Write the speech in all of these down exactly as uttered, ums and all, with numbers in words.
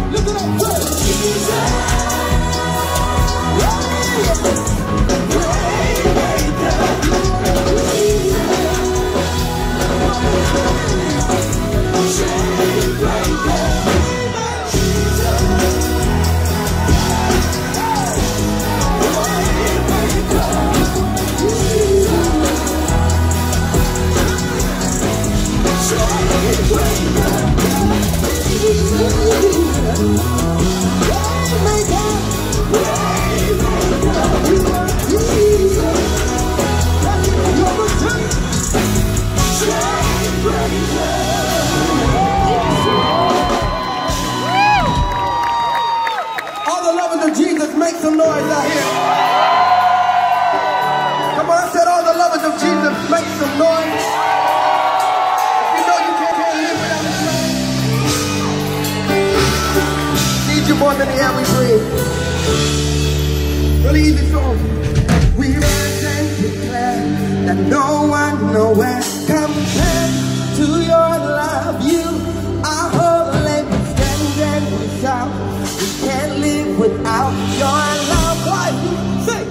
More than the air we breathe. Really easy song. We rise and declare that no one nowhere compares to your love. You are holy, we stand and we shout. We can't live without your love. Why? Sing.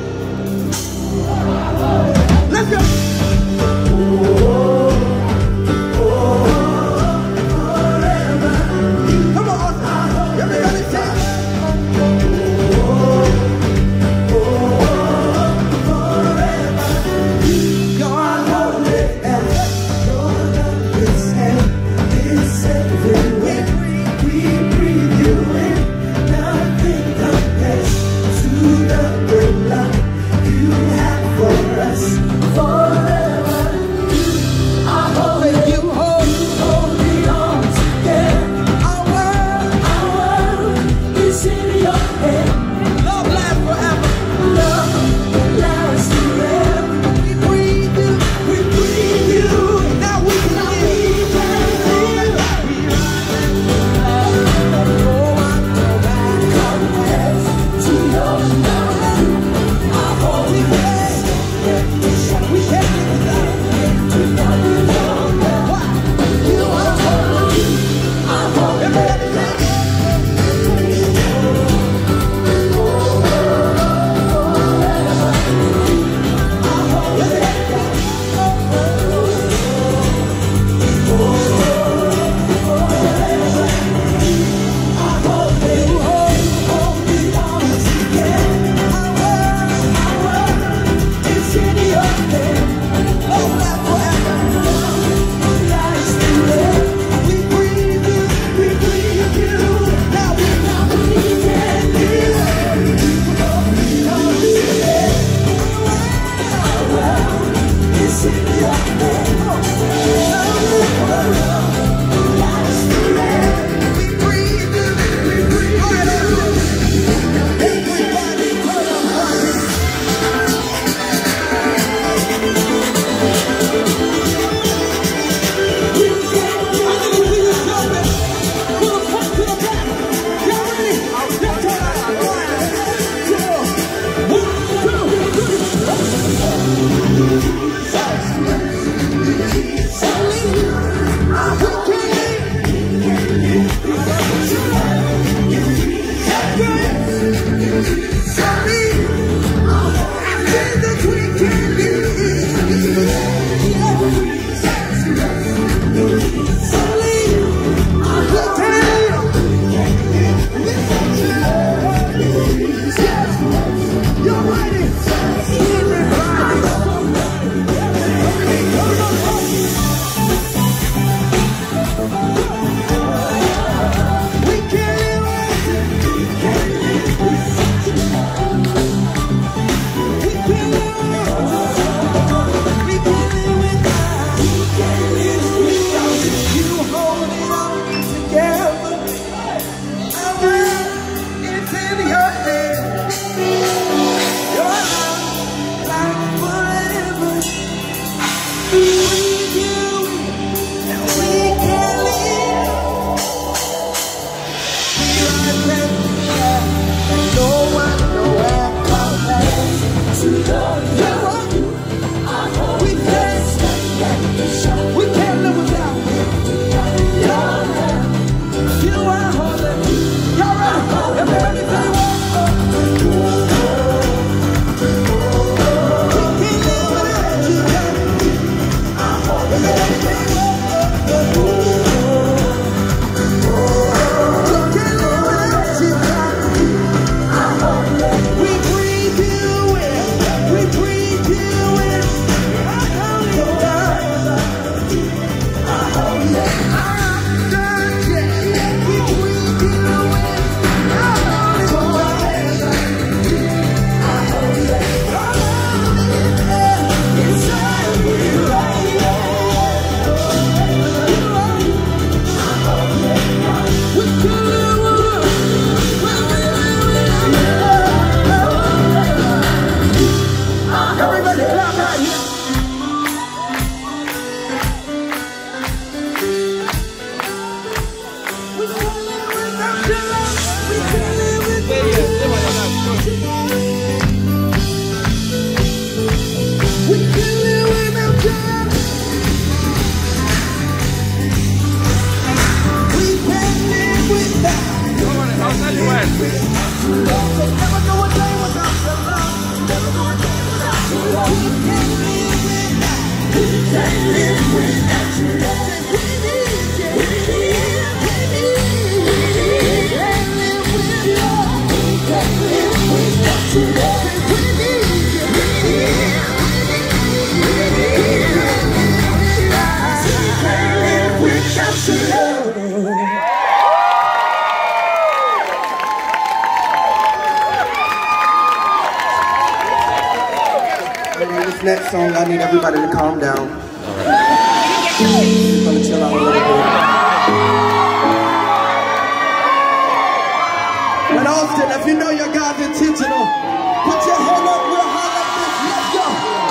Let's go. To This next song, I need everybody to calm down. All right. I'm gonna chill out a little bit. And Austin, if you know your God's intentional, put your hand up real high like this. Let's go.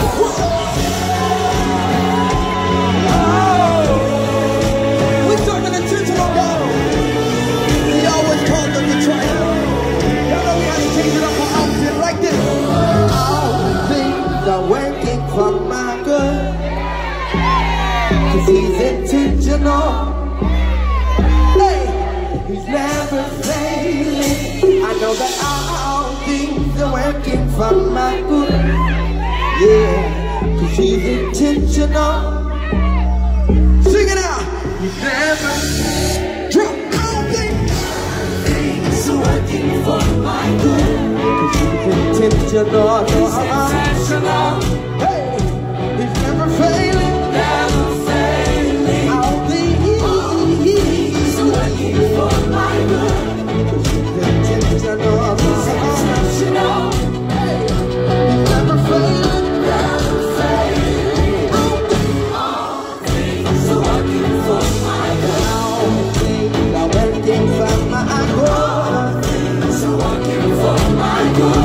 Oh, we're talking intentional, God. We always call them the triumph. Y'all know we have to change it up for Austin like this. All things are working for my good, 'cause he's intentional. Hey, he's never failing. I know that all things are working for my good. Yeah, 'cause he's intentional. Sing it out. He's never drop. All things are working for my good. Intentional, intentional. Hey, he's never failing, never failing. All things are working for my good. Intentional, intentional. Hey, he's never failing, never failing. All things are working for my good. All things are working for my good. All things are working for my good.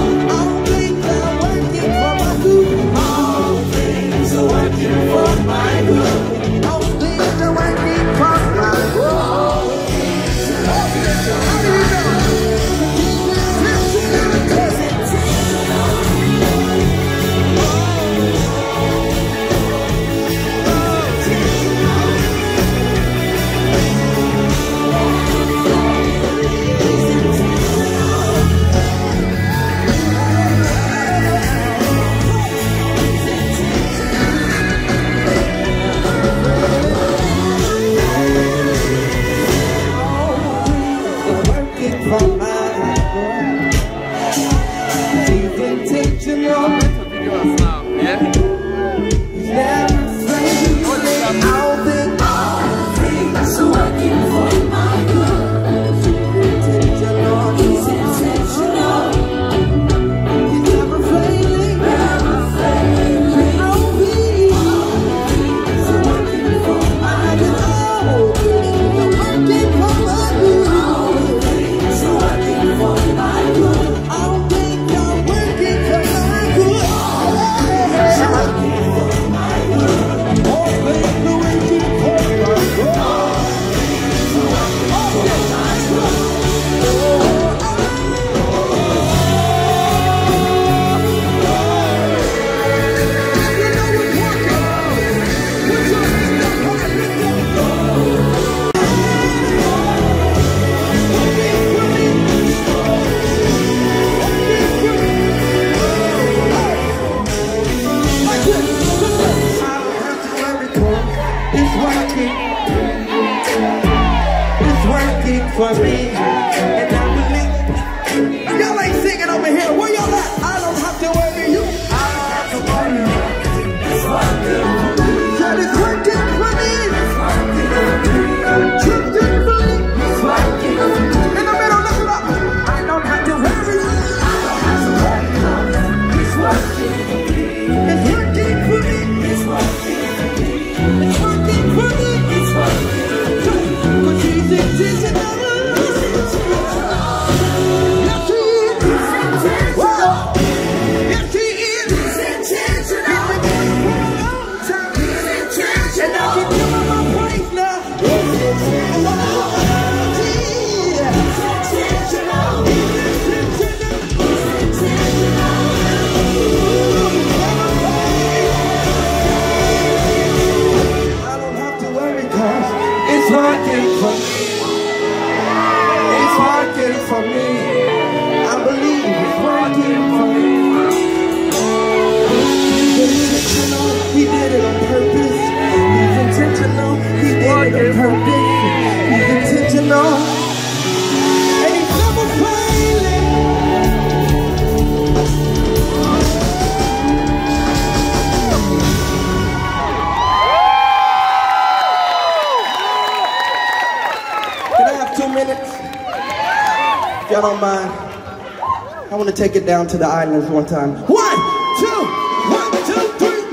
y'all don't mind, I want to take it down to the islands one time. One, two, one, two, three.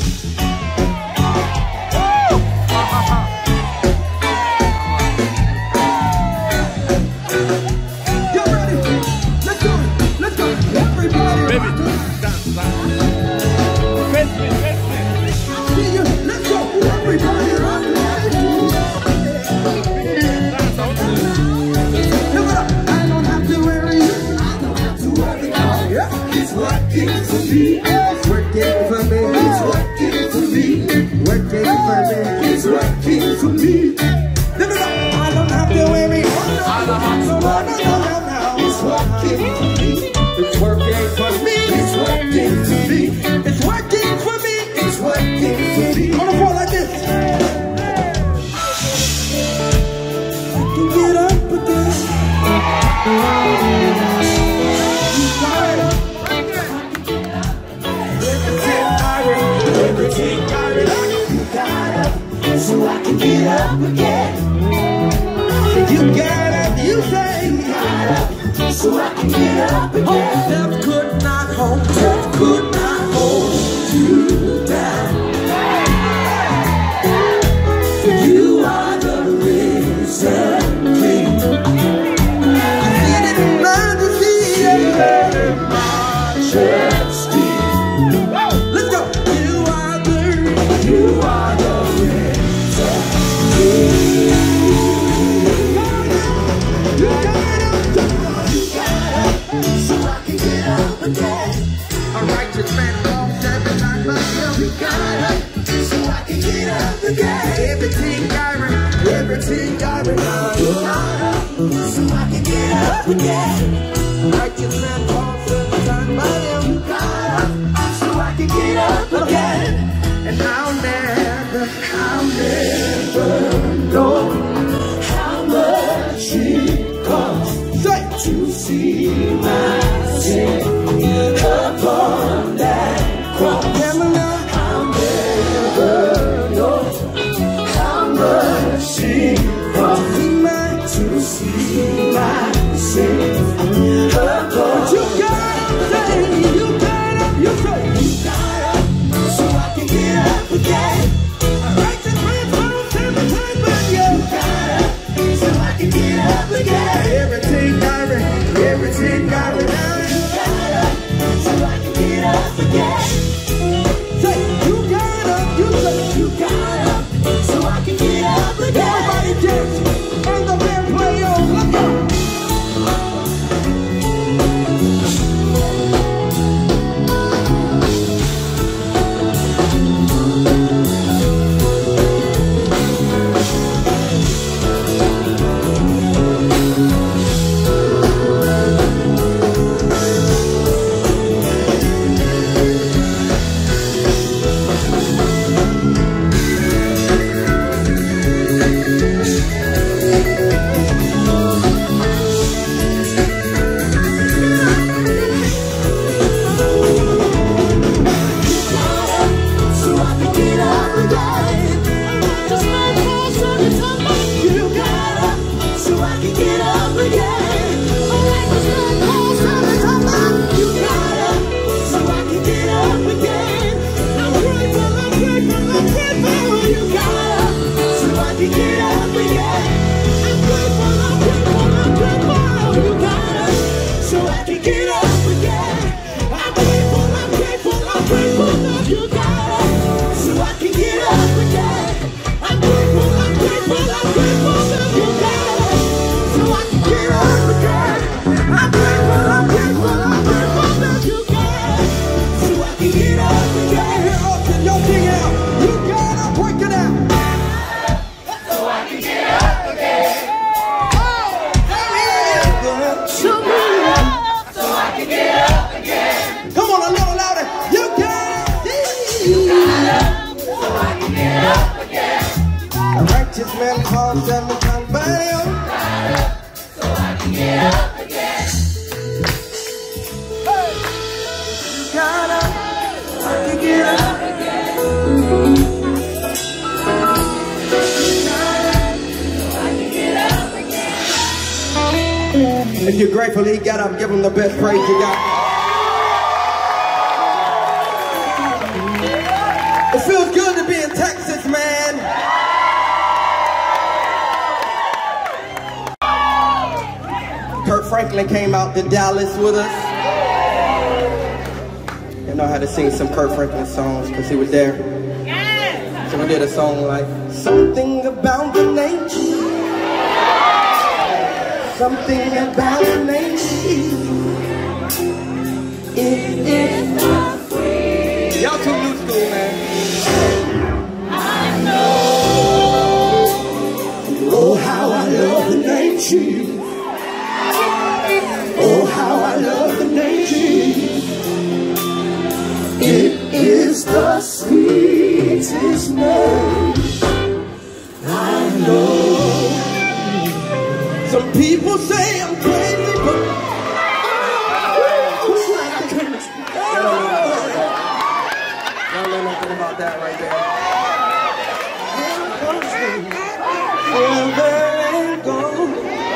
You ready? Let's go. Let's go. Everybody. Baby, dance, dance. Face me, face me. Let's go. Everybody. Rock. It's working for me. It's working for me. It's working for me. Working for me. It's working for me. No, no, no. I don't have to worry. I don't have to worry. No, no, no, no. It's working for me. It's working for me. It's working for me. It's working for me. It's working for me. On the floor like this. I can get up again. Everything got it, you got up, so I can get up again. You got up, you say, you got up, so I can get up again. Death could not hold, death could not hold you down. You are the risen King. I see it in majesty and majesty. Let's go. You are the risen King. You got up, you got up, so I can get up again. A righteous man walks every night, but you got up, so I can get up again. Everything got it, everything got it. You got up, so I can get up again. A righteous man walks every night, but you got up, so I can get up again. And I'll never, I'll never know how much it costs to see my sin upon that cross. I'll never know how much it costs to see my sin upon. You gotta say, you gotta, you say, you gotta. So I can get up again. A righteous man falls every time, but you got up, so I can get up again. Everything got it, everything got it. You got up, so I can get up again. Say, you got up, you say, you got up, so I can get up again. Everybody dance, and the band play on. Let's go. Righteous man calls them to come by you. So I can get up again. Hey. You got up, so I can get up again. You got up, so I can get up again. If you're grateful he got up, give him the best praise you got. It feels good to be in Texas, man. Kurt Franklin came out to Dallas with us. You know how to sing some Kurt Franklin songs because he was there. So we did a song like something about the nature. Something about the nature. It is not free. Y'all too new school, man. I know. Oh, how I love the nature. Oh, how I love the nature. It is the sweetest name I know. Some people say I'm crazy, but I can't. Don't know nothing about that right there. Silver and gold.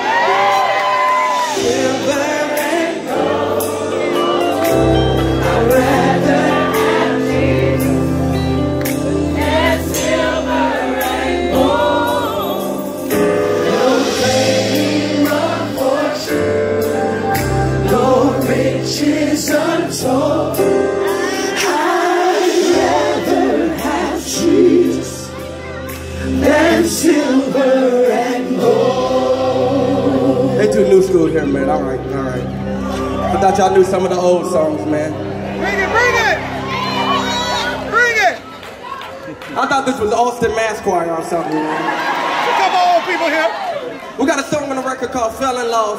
Silver and gold. I'd rather have Jesus than silver and gold. No fame or fortune, no riches untold. I'd rather have Jesus than silver and gold. They too new school here, man. All right, all right. I thought y'all knew some of the old songs, man. Bring it, bring it! Bring it! I thought this was Austin Mass Choir or something, man. A couple old people here. We got a song on the record called Fell in Love.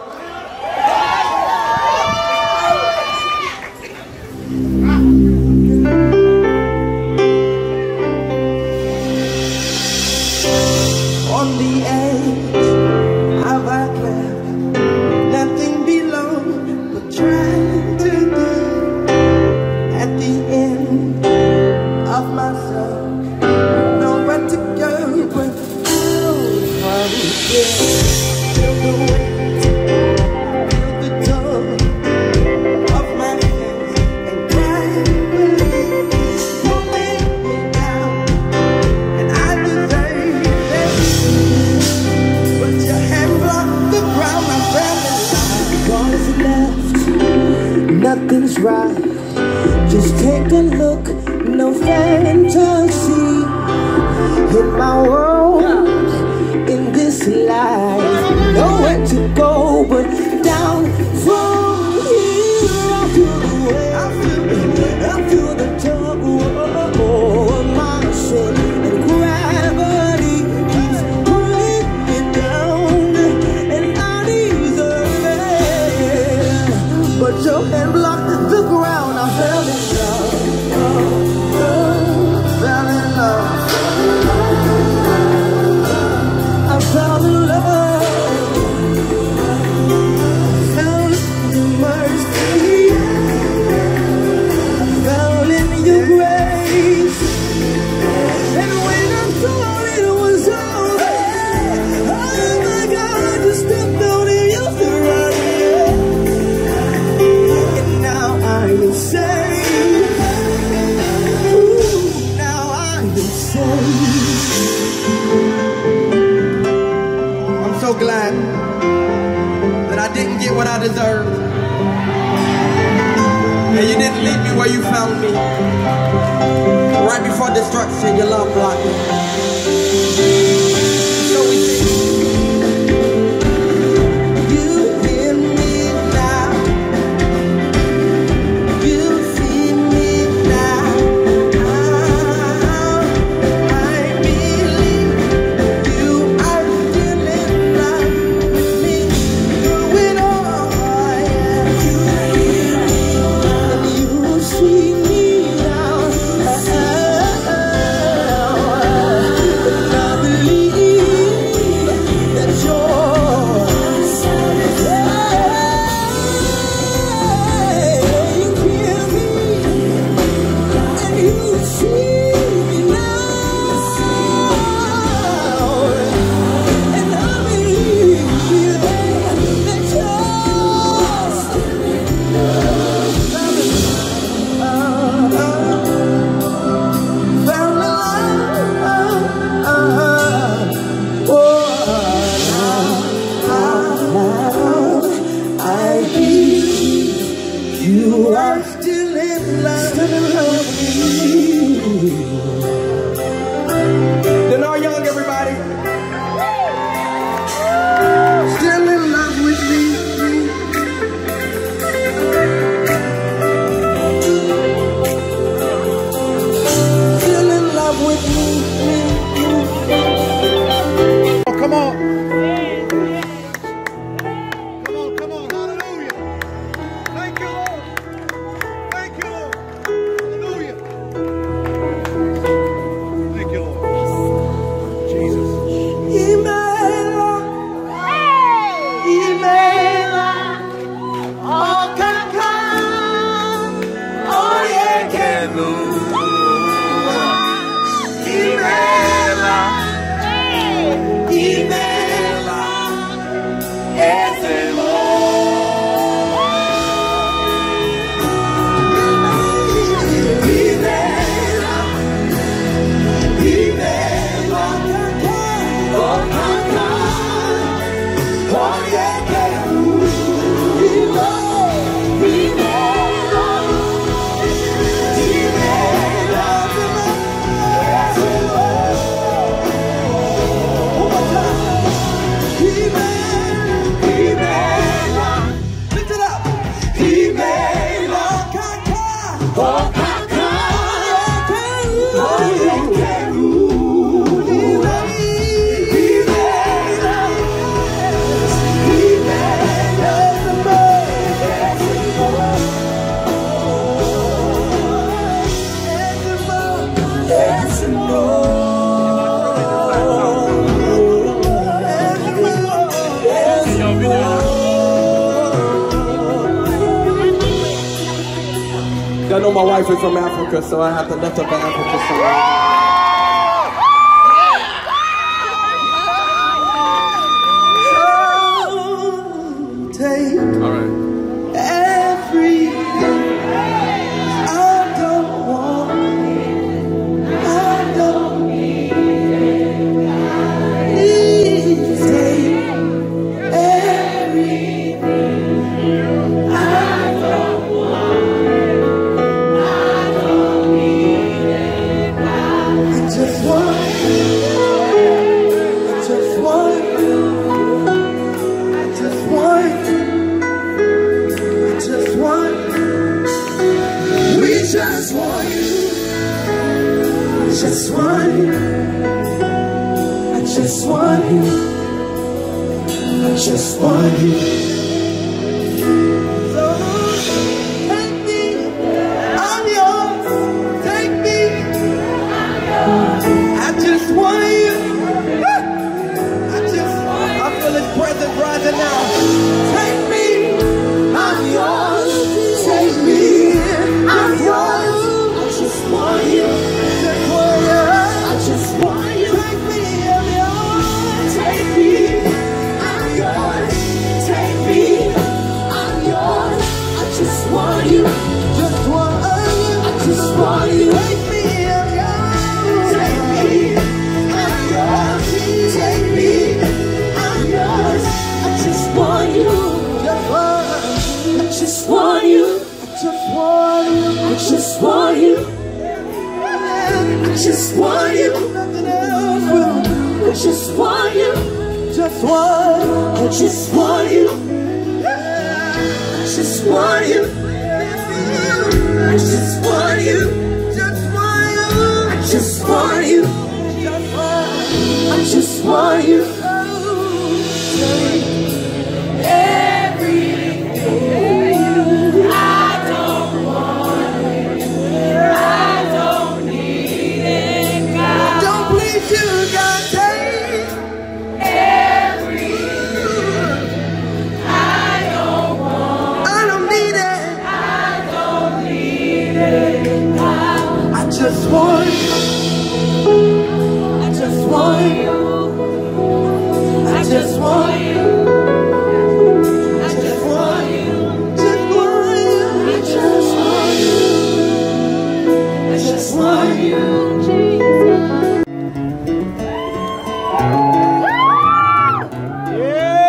On the edge of our cliff, nothing below but trying to be at the end of myself. Nowhere to go but out from here. Feel the weight, feel the tug of my hands and gravity pulling me down, and I deserve it. But your hand blocked the ground, I fell in love. What's left? Nothing's right. Just take a look, no fantasy in my world, in this life. Nowhere to go but down from here. I feel the way, I feel the, I feel the tug of my sin, and gravity keeps pulling me down, and I deserve it. But your hand blocked the ground, I fell in love, fell in love, I fell in love, fell in mercy, fell in your grace, and when I thought it was over, oh my God, you stepped out in your throne, and now I am saved. Ooh, now I am saved. I'm so glad that I didn't get what I deserved, and you didn't leave me where you found me. Right before destruction, your love blocked me. So we sing. You hear me now. You see me now. I believe you are still in love with me. Through it all, yeah. You hear me and you see me now. still in love, still in love with me. Then are young, everybody? Still in love with me. Still in love with me. Oh, come on. Come on, come on. Hallelujah. Thank you, Lord. Thank you, Lord. Hallelujah. Thank you, Lord. Jesus. Imela, Imela, oh kaka, oh yeah, kenu. Imela, Imela, ese I know my wife is from Africa, so I have to lift up an Africa song. Just want you, I just want you, I just want you. So take me, I'm yours, take me, I'm yours. I just want you, I just want you. I feel his presence rising now. Take me, I'm yours, take me, I'm yours. I just want you. Just want you, I just want you, nothing else will do. I just want you, just want, I just want you, I just want you, I just want you, just want you, I just want you, I just want you, everything. I don't want it, I don't need it, God. Don't please you, God, take everything. I don't want, I don't need it, I don't need it, God. I just want you, I just want you, I just want you.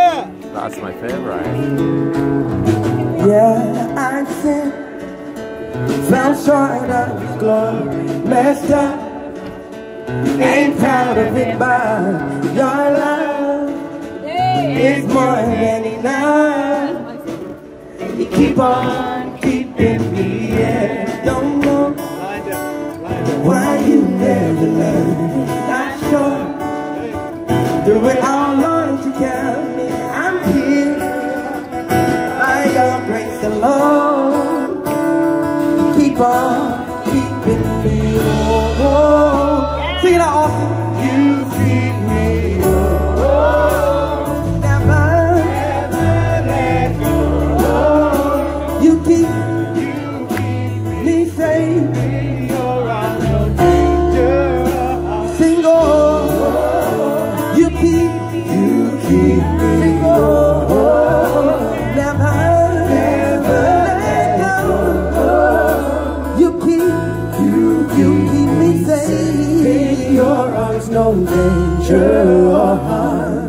That's my favorite. Yeah, I said fell short of His glory, messed up, ain't proud of it, but your love is more than enough. You keep on keeping me, yeah. Don't know why you never learned, not sure. Through it all, Lord, you carry me. I'm here by your grace alone. Keep on keeping me, oh, oh. Sing it out, Austin. You keep me, oh, oh. Never, never let go. Oh. You keep, you keep me safe. You're on no danger. Sing, oh, you keep, you keep me, oh, oh. Never, never let go. You keep, you, you keep me safe. In your arms, no danger or harm.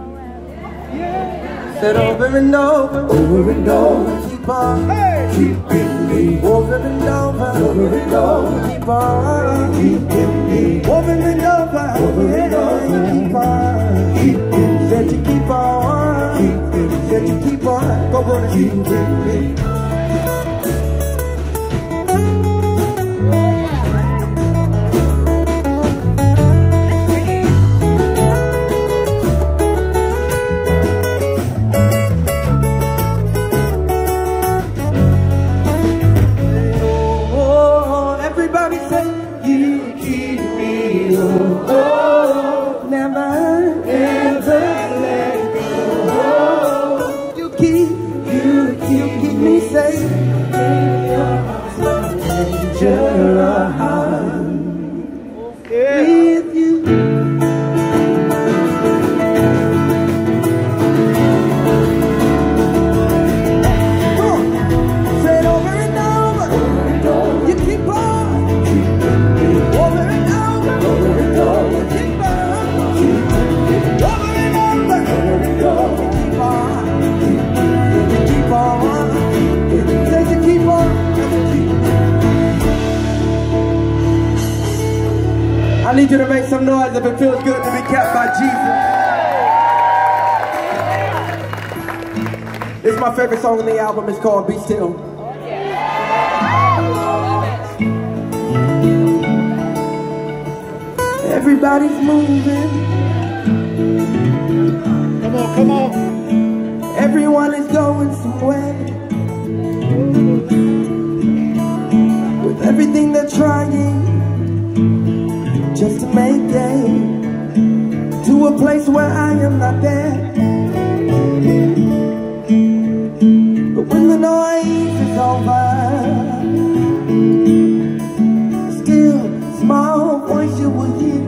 Said over and over, over and over, keep on keeping me. Over and over, over and over, keep on keeping me. Over and over, over and over, keep on keeping. Said you keep on keeping. Said you keep on, go on and keeping me. I need you to make some noise if it feels good to be kept by Jesus. This is my favorite song on the album. It's called Be Still. Everybody's moving. Come on, come on. Everyone is going somewhere. With everything they're trying just to make it to a place where I am not there. But when the noise is over, still small voice you will hear.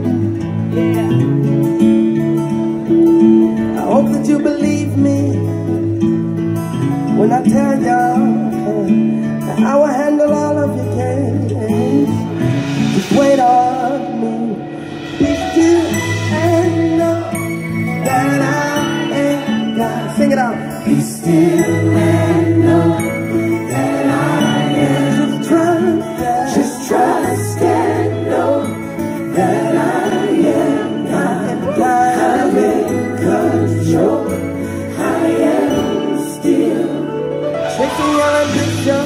I hope that you believe me when I tell you that I will handle all of your cares. Just wait on me. Be still and know that I am God. Sing it out. Be still and know that I am. Just trust, just trust and know that I am God. I'm in control. I am still. Checking your ambition.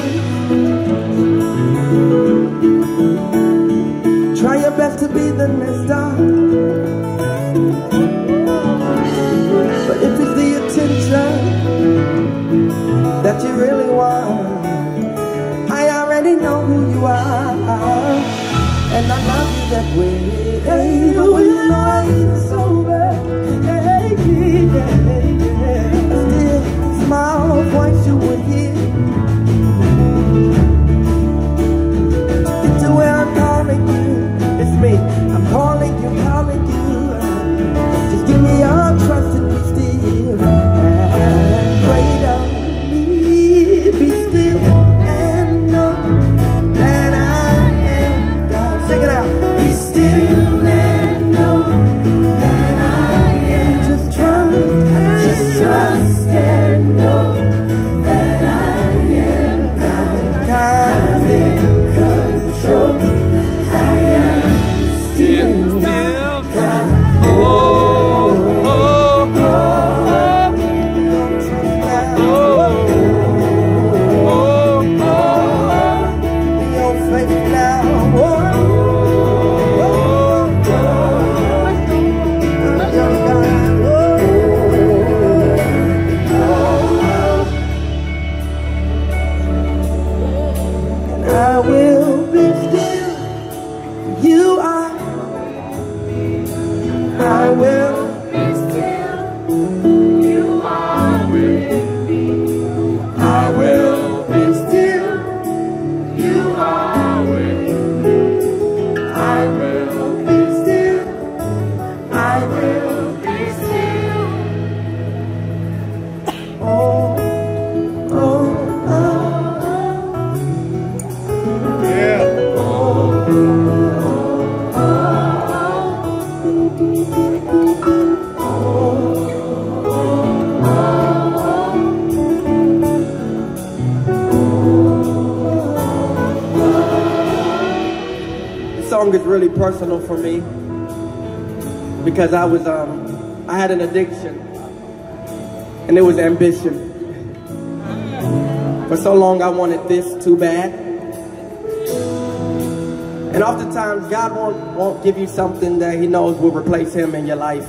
Try your best to be the next star. But if it's the attention that you really want, I already know who you are, and I love you that way. Hey, but when the noise is over, hey, yeah, yeah, still small voice you will hear. Get to where I'm calling you. It's me, I'm calling you, calling you. Just give me your trust and be still. Wait on me, be still and know that I am God. Sing it out. Be still and know that I am. Just trust, just trust and know that I am. song is really personal for me because I was, um, I had an addiction, and it was ambition. For so long I wanted this too bad. And oftentimes God won't, won't give you something that he knows will replace him in your life.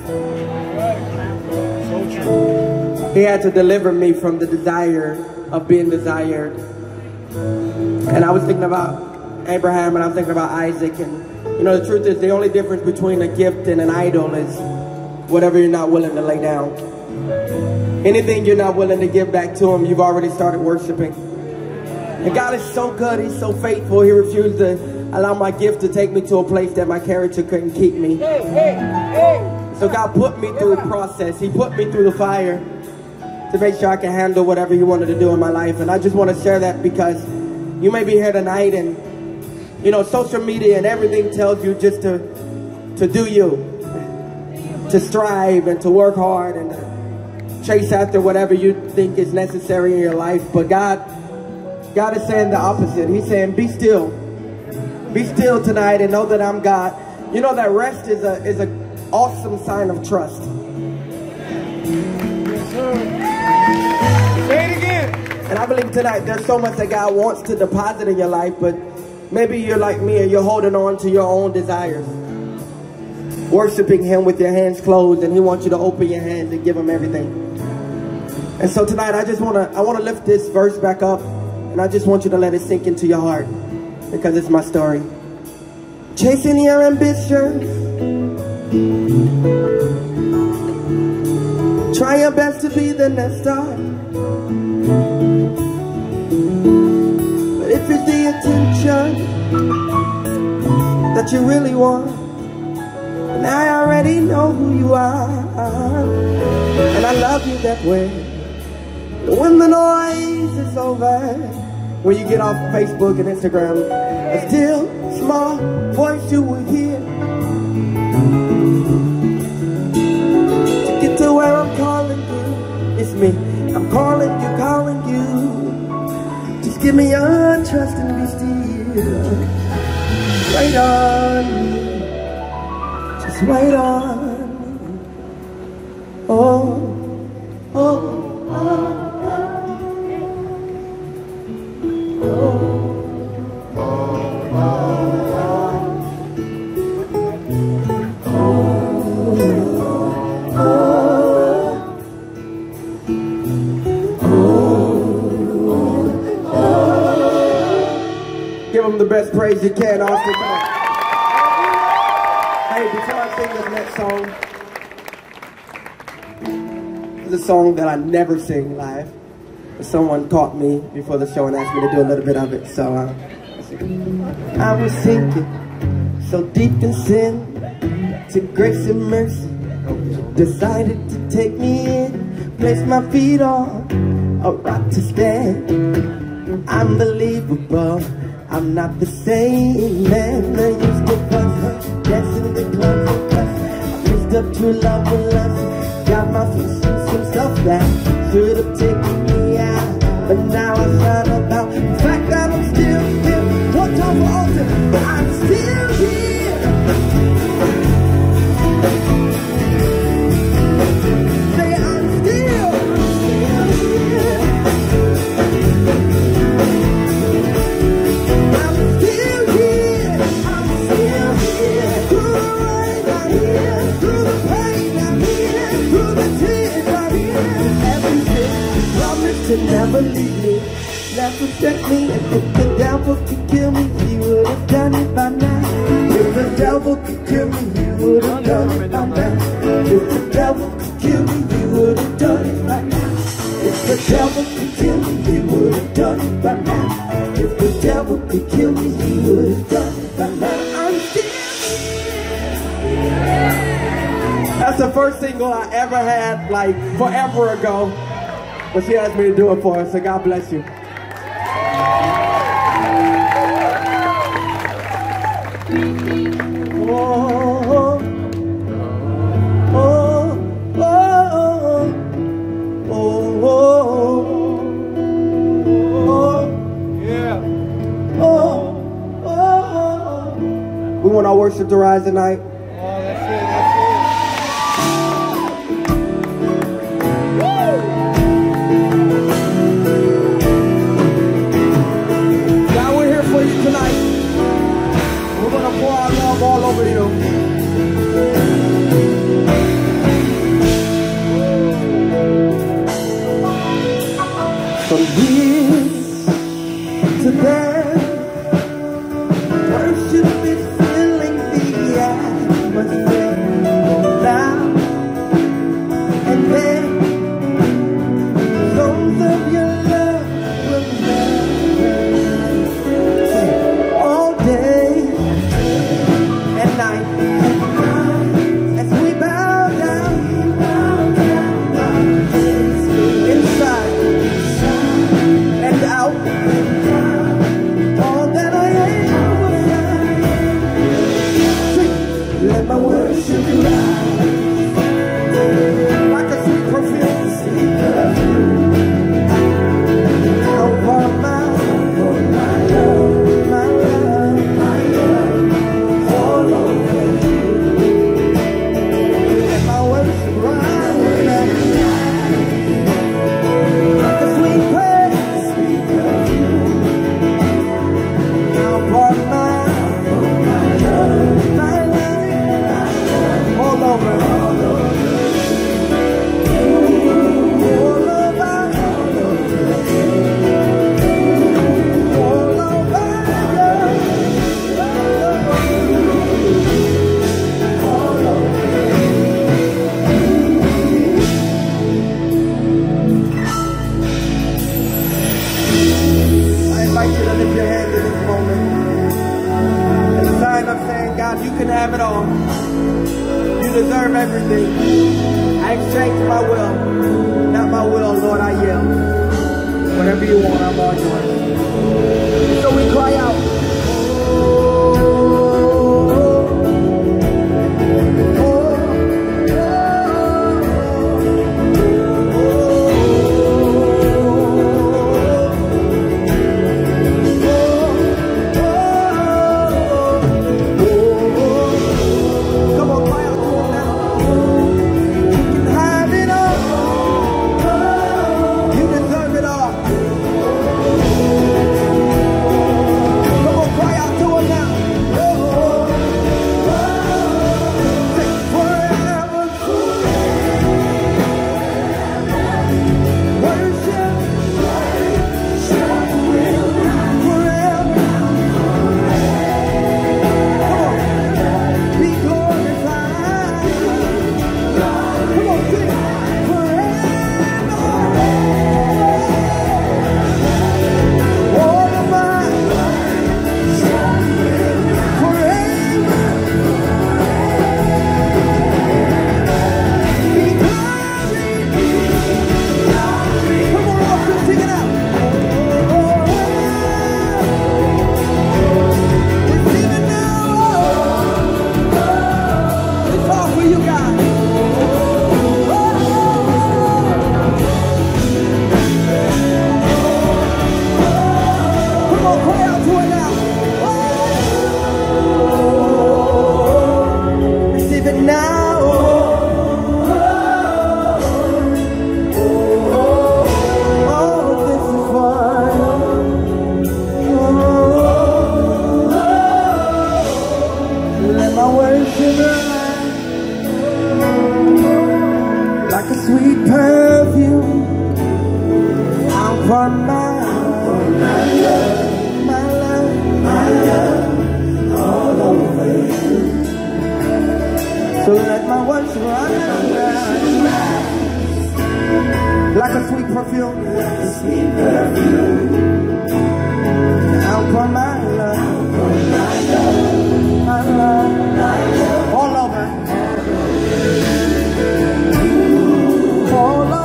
He had to deliver me from the desire of being desired. And I was thinking about Abraham, and I was thinking about Isaac, and you know, the truth is the only difference between a gift and an idol is whatever you're not willing to lay down. Anything you're not willing to give back to him, you've already started worshiping. And God is so good, he's so faithful. He refused to allow my gift to take me to a place that my character couldn't keep me. So God put me through a process. He put me through the fire to make sure I can handle whatever he wanted to do in my life. And I just want to share that because you may be here tonight, and you know, social media and everything tells you just to to do you, to strive and to work hard and to chase after whatever you think is necessary in your life. But God, God is saying the opposite. He's saying, be still. Be still tonight and know that I'm God. You know that rest is a is an awesome sign of trust. Yes, sir. Say it again. And I believe tonight there's so much that God wants to deposit in your life, but maybe you're like me and you're holding on to your own desires, worshiping him with your hands closed, and he wants you to open your hands and give him everything. And so tonight I just want to I want to lift this verse back up, and I just want you to let it sink into your heart because it's my story. Chasing your ambitions, try your best to be the next star. But if it's the attention that you really want, and I already know who you are, and I love you that way. When the noise is over, when you get off Facebook and Instagram, a still small voice you will hear to get to where I'm calling you. It's me, I'm calling you, calling you. Just give me your trust and be still. Wait on me, just wait on me. Oh, oh, oh. Give them the best praise you can, Austin. Hey, before I sing this next song, it's a song that I never sing live. Someone caught me before the show and asked me to do a little bit of it, so uh, I was sinking so deep in sin, to grace and mercy decided to take me in, place my feet on a rock to stand. Unbelievable, I'm not the same man I used to fuss, dancing in the clubs and cuss. I mixed up true love with lust, got my feet some stuff that should have taken me out, but now I found about the fact that I'm still here. One time for Austin, but I'm still here. Say I'm still, still here. I'm still here. I'm still here. Through the rain I'm here, through the pain I'm here, through the tears I'm here. Everything promised to never leave me, never forsake me. And if the devil could kill me, he would have done it by now. If the devil could kill me, he would have done it by now. If the devil could kill me, he would have done it by now. If the devil could kill me, he would have done it by now. If the devil could kill me, he would have done it by now. I'm still here. That's the first single I ever had, like forever ago. But she asked me to do it for her, so God bless you. Oh, oh, oh, oh, oh, oh, Yeah. oh, oh. We want our worship to rise tonight? Oh, that's it, that's it. God, we're here for you tonight. We're going to pour our love all over you. From here to there, worship is filling the atmosphere. Now and then, songs of your love will never all day and night. As we bow down inside and out, all that I am will shine. Let my worship rise like a sweet perfume. Now for my, for my love, my love, my love, all over you. Let my worship rise like a sweet perfume. Now for my, for my love, my love, all over, all over, all over, all over, all over. I invite you to lift your hands in this moment. It's a sign of saying, God, you can have it all. You deserve everything. I exchange my will. Not my will, Lord, I yield. Whatever you want, I'm all yours. So we cry out. Come on, cry out to him now. You can have it all. You deserve it all. Come on, cry out to him now. Say forever. Worship. Forever. Come on. Be glorified. Come on, sing. Forever. All of mine. Forever. Be glory. Come on, Austin, sing it out. Receive it now. It's all for you guys. Come on, cry out to it now. Receive it now. Oh, this is fun. Let my worship rise like a sweet perfume. I'm for my, for my love, my love, my love, all over you. So let my worship rise like a sweet perfume, like a sweet perfume. I'm for my love, for my love, my love, my love, all over, all over, all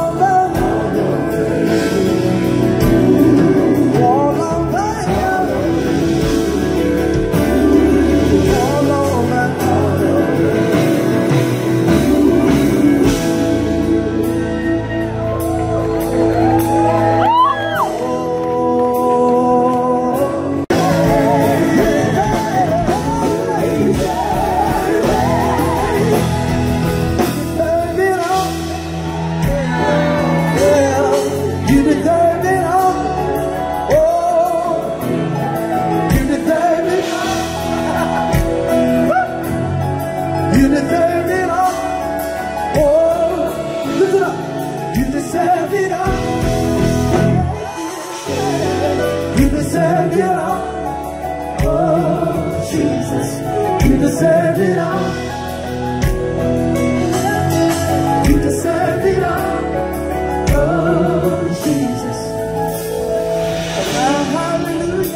over you, all over, all over. Oh, You deserve it all. Oh, Jesus, you deserve it all. You deserve it all. Oh, Jesus. Oh, hallelujah.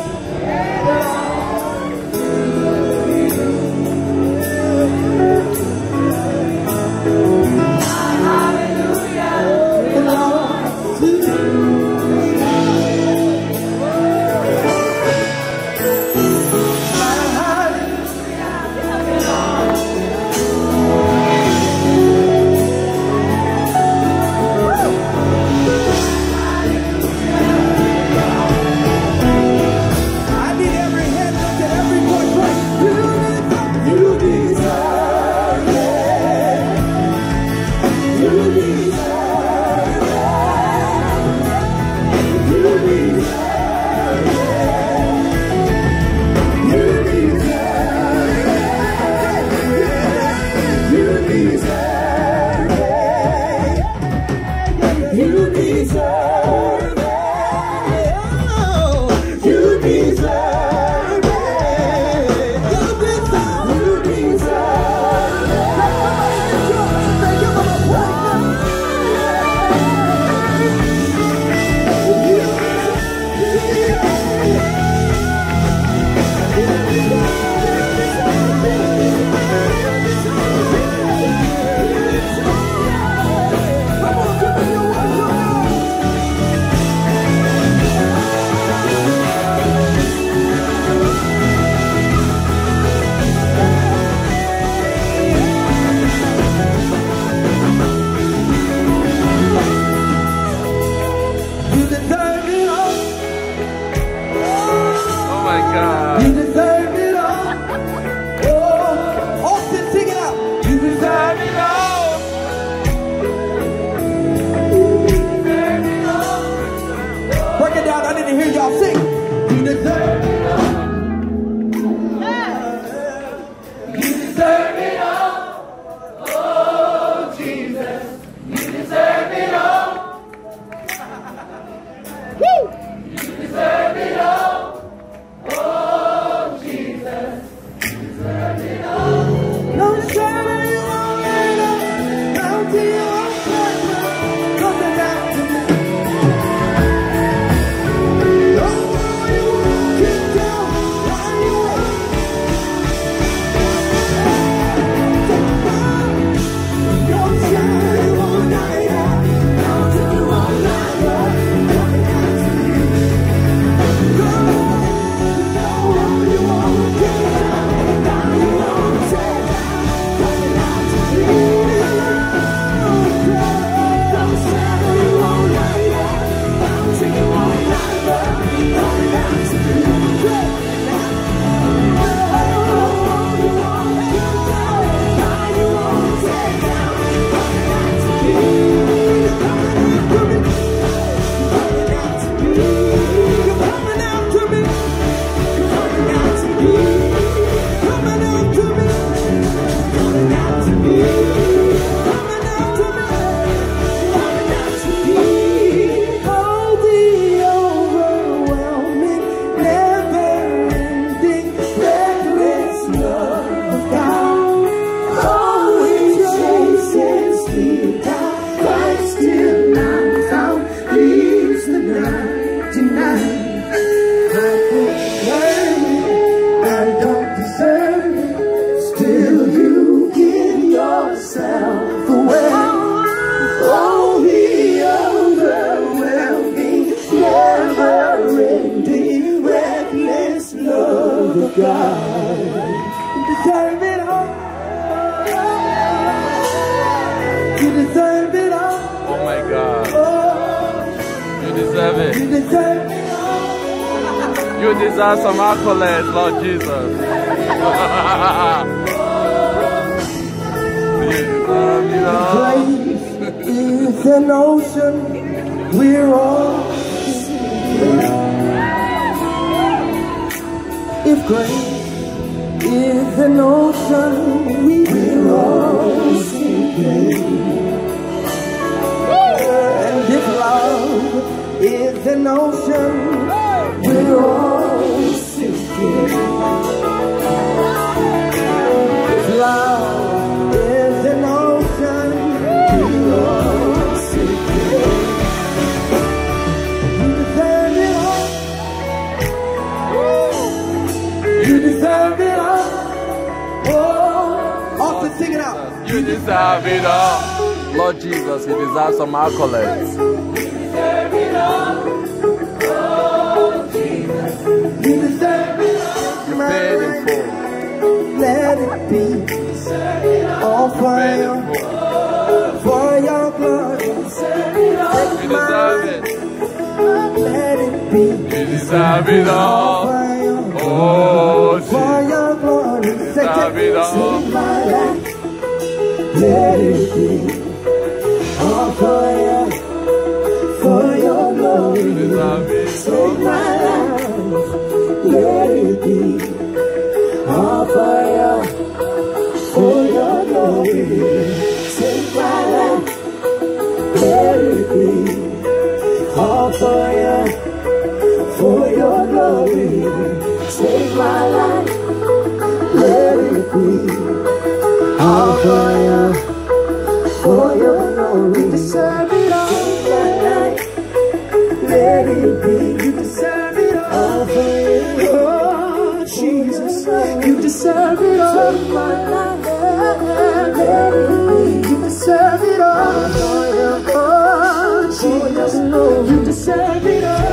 You deserve some accolades, Lord Jesus. Grace is an ocean, we're all if grace is an ocean, we're all sinking. And if love is an ocean, we're You deserve it all. Lord Jesus, you deserve some accolades. deserve it all. Oh, Jesus, you deserve it all. You paid in full. Let it be all for your, for your glory. You deserve it. Let it be. You deserve it all. Oh, for your glory. You deserve it all. Let it be all for your, for your glory. You deserve it. Take my life. Let it be all for your, for your glory. Take my life. Let it be all for your, for your glory. Take my life. Let it be all for your, for your glory. You deserve it all. Take my life. Let it be. You deserve it all for you. Oh, Jesus, you deserve it all. Take my life. Let it be. You deserve it all for you. Oh, Jesus, you deserve it all.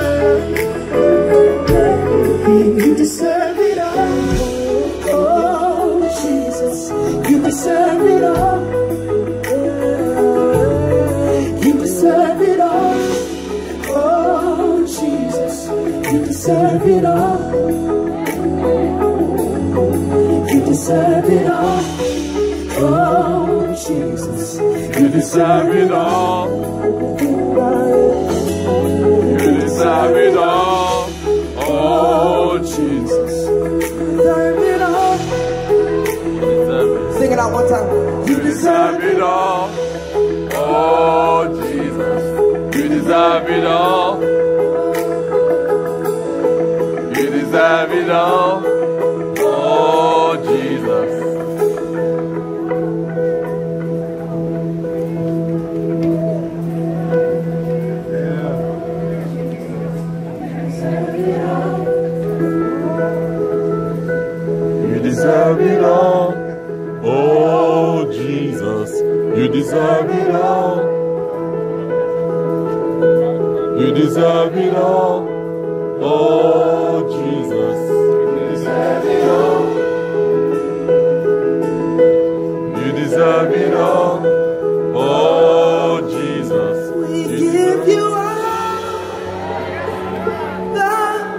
You deserve it all. Oh, Jesus, you deserve it all. You deserve it all. Oh, Jesus, you deserve it all. You deserve it all. Oh, Jesus, You deserve it all. You deserve it all. Oh, Jesus. you deserve it all. You deserve it. Sing it out one time. You deserve it all. Oh, Jesus. You deserve it all. You deserve it all. Oh, Jesus. You deserve it all. Oh, Jesus. You deserve it all. You deserve it all. Oh, Jesus. You deserve it all. You deserve it all. Oh, Jesus. We You give deserve you all the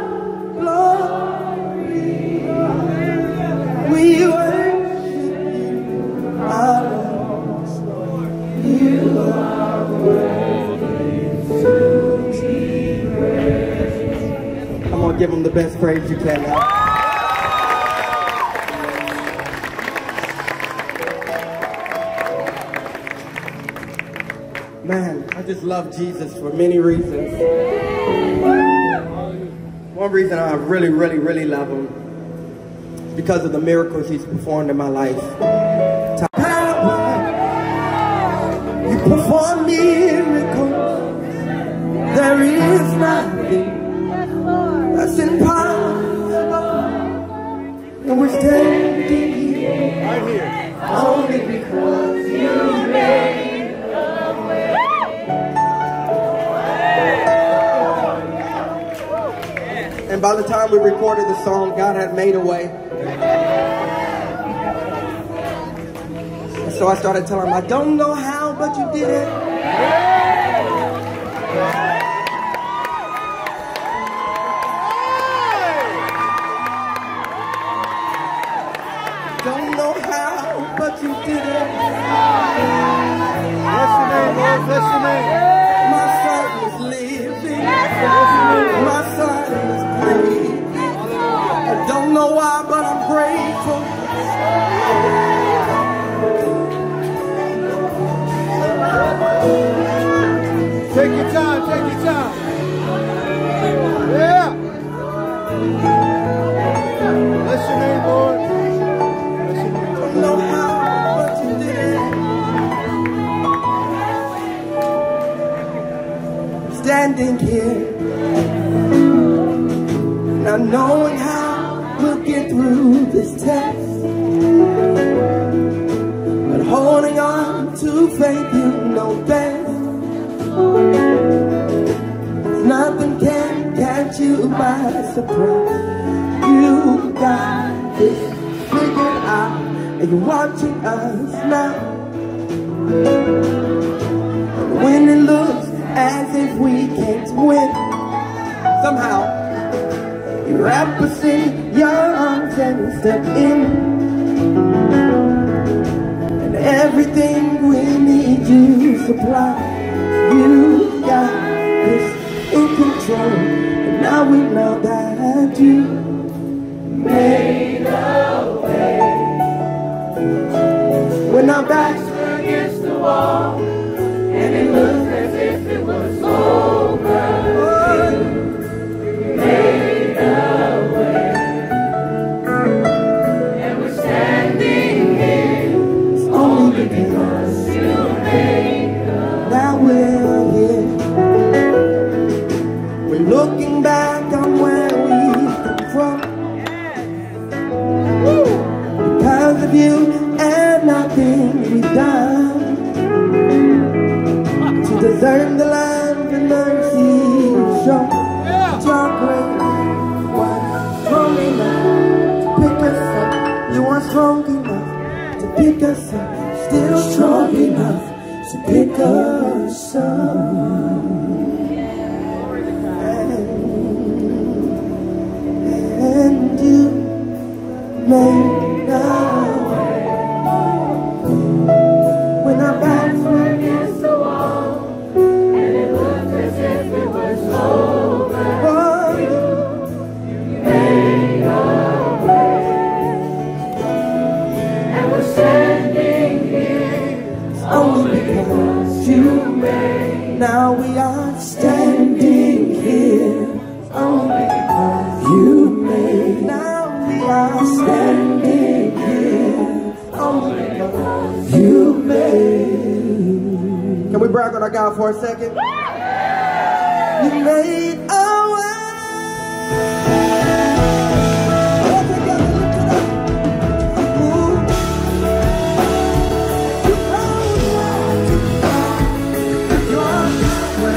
glory. We worship you, our Lord. You are worthy to be praised. Come on, give him the best praise you can now. Man, I just love Jesus for many reasons. One reason I really, really, really love him is because of the miracles he's performed in my life. You perform miracles. There is nothing that's impossible. And we're standing here Right here. only because you made. And by the time we recorded the song, God had made a way. And so I started telling him, I don't know how, but you did it. Don't know how, but you did it. Bless your name, Lord. Bless your name. My son is living. My son is breathing. I don't know why, but I'm grateful. Take your time. Take your time. Yeah. Bless your name, Lord. Bless your name. Don't know how, but you did it. Standing here, not knowing how we'll get through this test, but by surprise. You got this figured out, and you're watching us now. And when it looks as if we can't win, somehow you wrap us in your arms and step in. And everything we need you supply. You got this in control, and now we know that you made a way. When our backs were against the wall, and it looked as if it was over, you made a way. And we're standing here, it's only because you made a way. Now we're here, we're looking back on where we come from. Because of you and nothing we've done to deserve the love and mercy you've shown. Your grace was strong enough to pick us up. You are strong enough to pick us up. Still strong enough to pick us up. And, and you made a way. When our backs were against the wall, and it looked as if it was over, oh, you, you made a way. And we're standing here, it's only because you made. Now we are standing here, only because you made. Now we are standing here, only because you made. Can we brag on our God for a second? You made a way. All together, lift it up. Ooh. You found your way.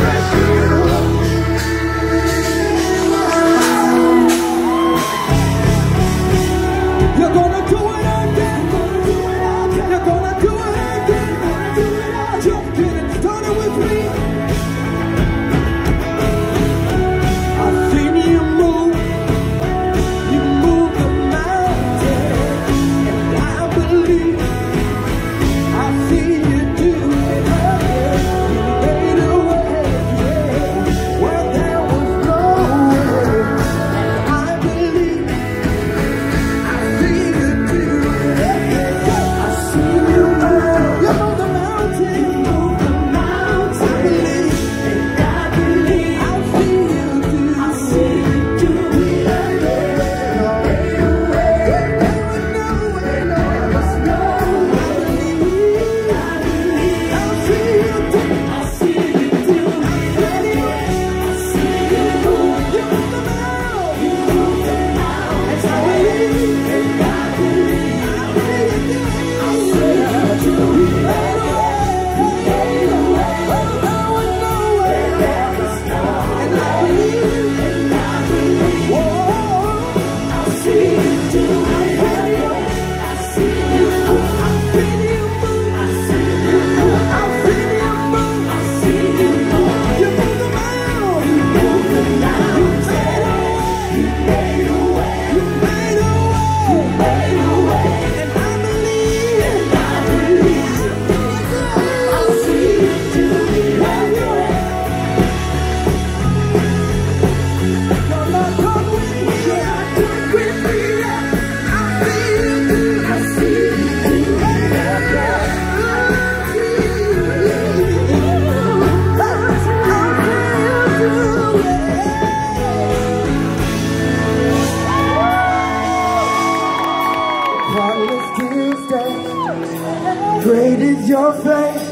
Great is your faith,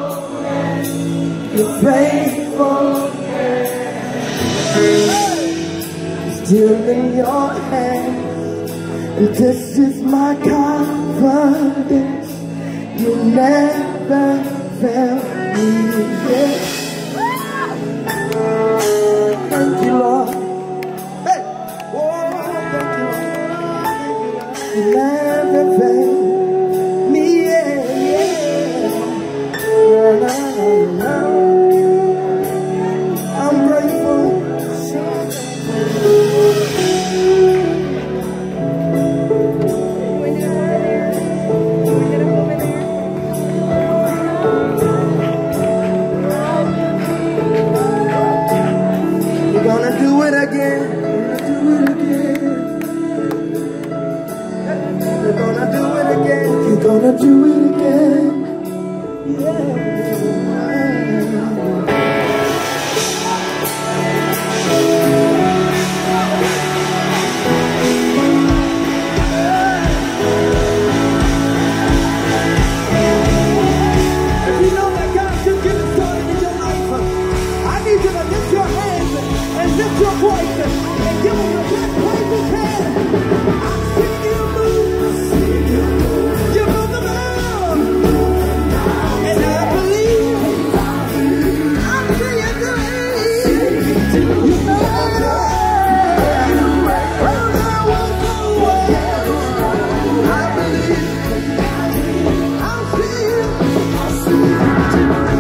your faithful, still in your hands, and this is my confidence, you never fail me yet. Thank you, Lord. Hey. Oh, thank you, Lord. You never fail. I'm grateful. We're gonna do it again. We're gonna do it again. We're gonna do it again. Yeah. Lift your voice and give them the best praise you can. I see you move. I see you move. You move the mountain. And I believe. I see you do it. You made a way. When there was no way. I believe. I see you. I see you do it.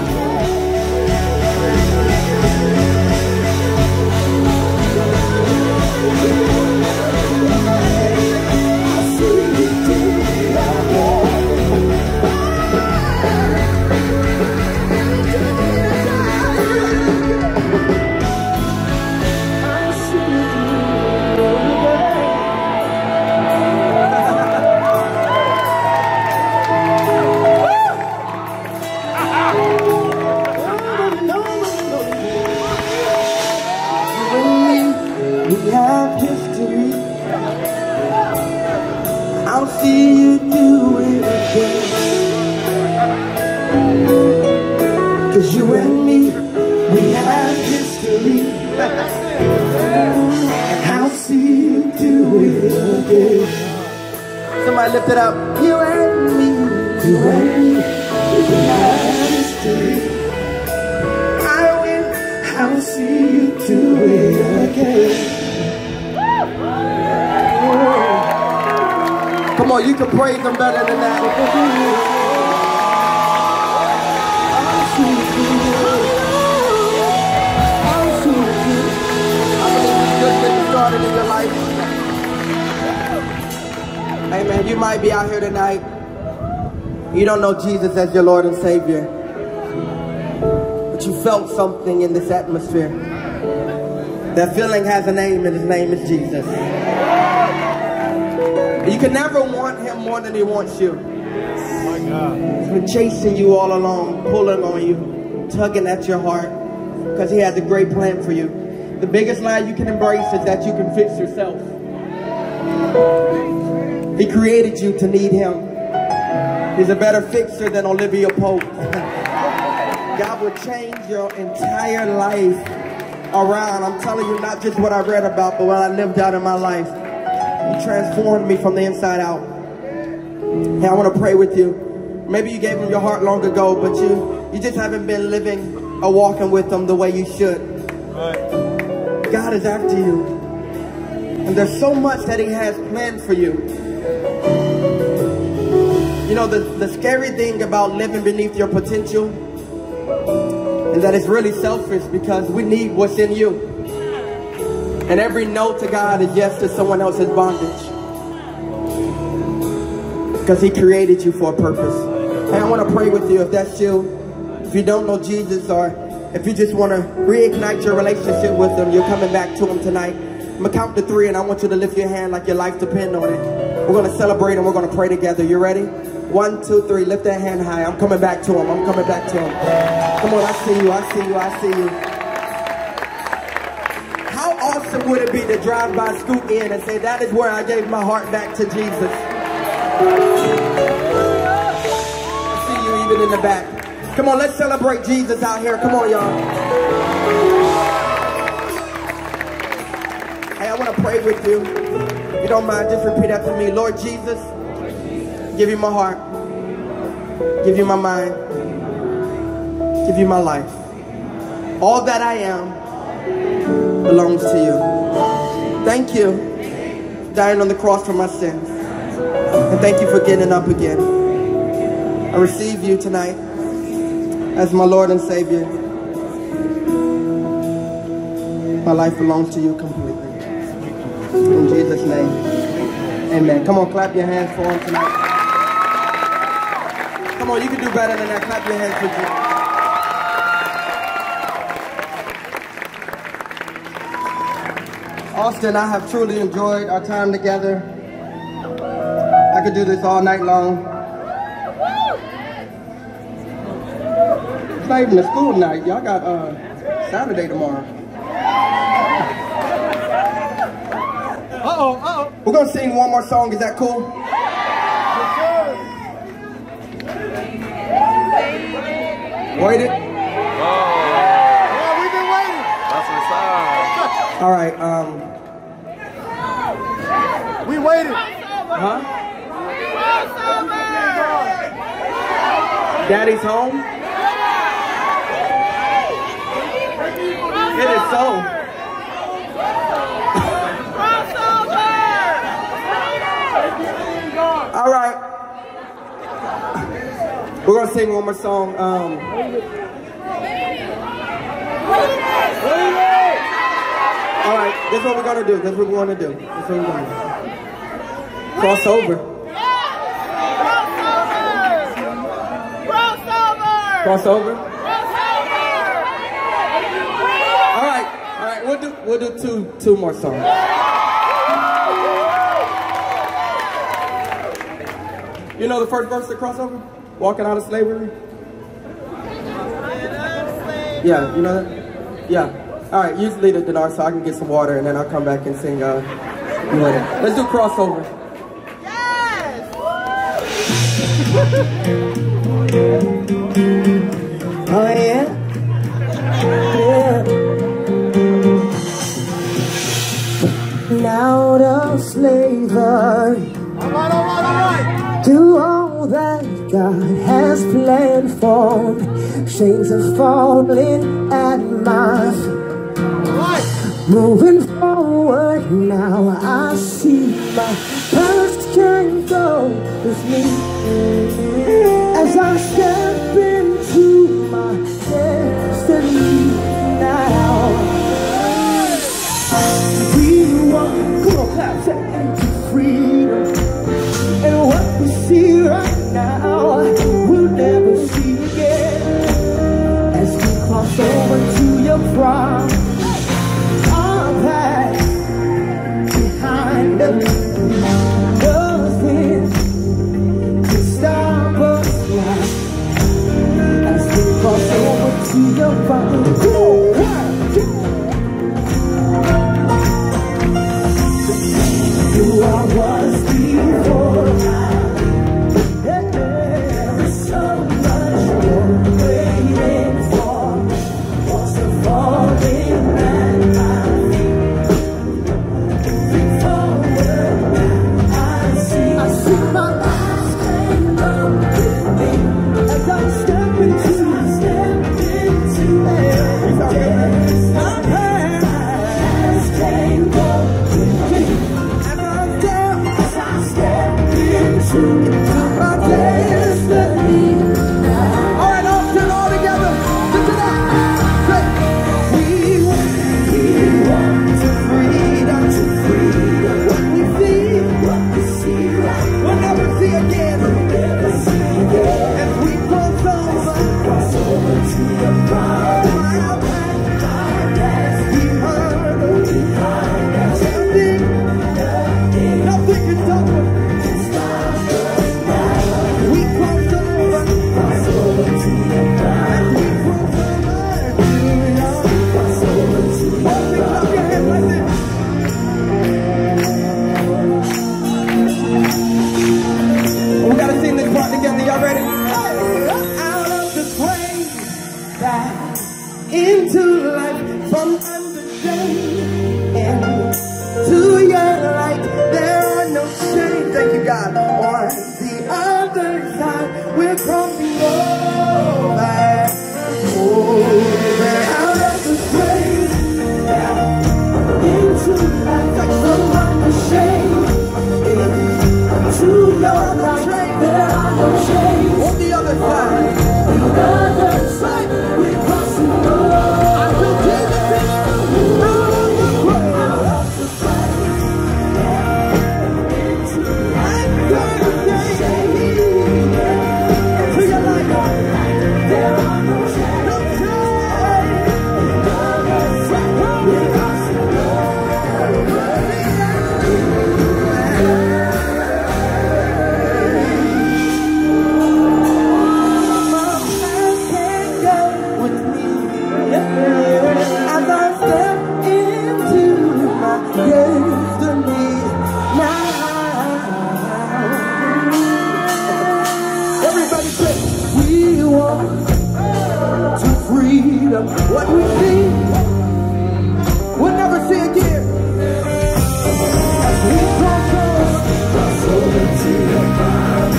I'll see you do it again. Cause you and me, we have history. And I'll see you do it again. Somebody lift it up. You and me, you and me, we have history. I Come on, you can praise him better than that. Started in your life. Hey man, you might be out here tonight. You don't know Jesus as your Lord and Savior, but you felt something in this atmosphere. That feeling has a name, and his name is Jesus. You can never want him more than he wants you. My God. He's been chasing you all along, pulling on you, tugging at your heart, because he has a great plan for you. The biggest lie you can embrace is that you can fix yourself. He created you to need him. He's a better fixer than Olivia Pope. God will change your entire life around. I'm telling you, not just what I read about, but what I lived out in my life. He transformed me from the inside out. Hey, I want to pray with you. Maybe you gave him your heart long ago, but you, you just haven't been living or walking with him the way you should. Right. God is after you. And there's so much that he has planned for you. You know, the, the scary thing about living beneath your potential is that it's really selfish, because we need what's in you. And every no to God is yes to someone else's bondage. Because he created you for a purpose. And I want to pray with you if that's you. If you don't know Jesus, or if you just want to reignite your relationship with him, you're coming back to him tonight. I'm going to count to three, and I want you to lift your hand like your life depends on it. We're going to celebrate, and we're going to pray together. You ready? One, two, three. Lift that hand high. I'm coming back to him. I'm coming back to him. Come on, I see you. I see you. I see you. How awesome would it be to drive by, scoot in, and say, that is where I gave my heart back to Jesus. I see you even in the back. Come on, let's celebrate Jesus out here. Come on, y'all. Hey, I want to pray with you. If you don't mind, just repeat after me. Lord Jesus, give you my heart. Give you my mind. Give you my life. All that I am belongs to you. Thank you for dying on the cross for my sins. And thank you for getting up again. I receive you tonight as my Lord and Savior. My life belongs to you completely. In Jesus' name, amen. Come on, clap your hands for him tonight. Come on, you can do better than that. Clap your hands for Jesus. Austin, I have truly enjoyed our time together. I could do this all night long. It's not even a school night. Y'all got uh, Saturday tomorrow. Uh-oh, uh-oh. We're going to sing one more song. Is that cool? Waited? Oh, Yeah, we've been waiting. that's what's up. All right. Um, We waited. huh? Daddy's home? It is so. All right. We're going to sing one more song. Um, all right. This is what we're going to do. This is what we want to do. This is what we're going to do. Crossover. Crossover. All right. All right. We'll do, we'll do two, two more songs. You know the first verse of Crossover? Walking out of slavery? Yeah, you know that? Yeah. All right, you just lead it, Denard, so I can get some water, and then I'll come back and sing. Uh, Let's do Crossover. Yes! Oh, yeah? Yeah. Out of slavery. All right, all right, all right. Do all that God has planned for me. Chains are falling at my feet. All right. Moving forward now, I see my past can't go with me as I step into my destiny now. We want, come on, clap, say, into freedom, and what we see right now, we'll never see again as we cross over to your promise. Behind us, nothing can stop us now as we cross over to your promise. You are what's before now. There is so much more waiting for. What's the falling man? What we see, we'll never see again. As we cross over, cross over to your promise.